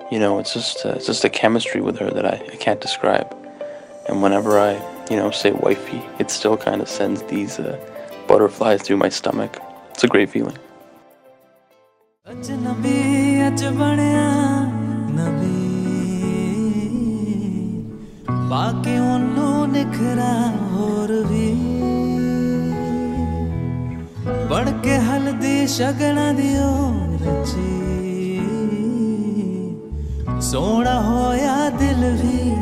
It's just a chemistry with her that I can't describe. And whenever I, say wifey, it still kind of sends these butterflies through my stomach. It's a great feeling. बड़ के हल्दी शगना दियो रची सोना होया दिल भी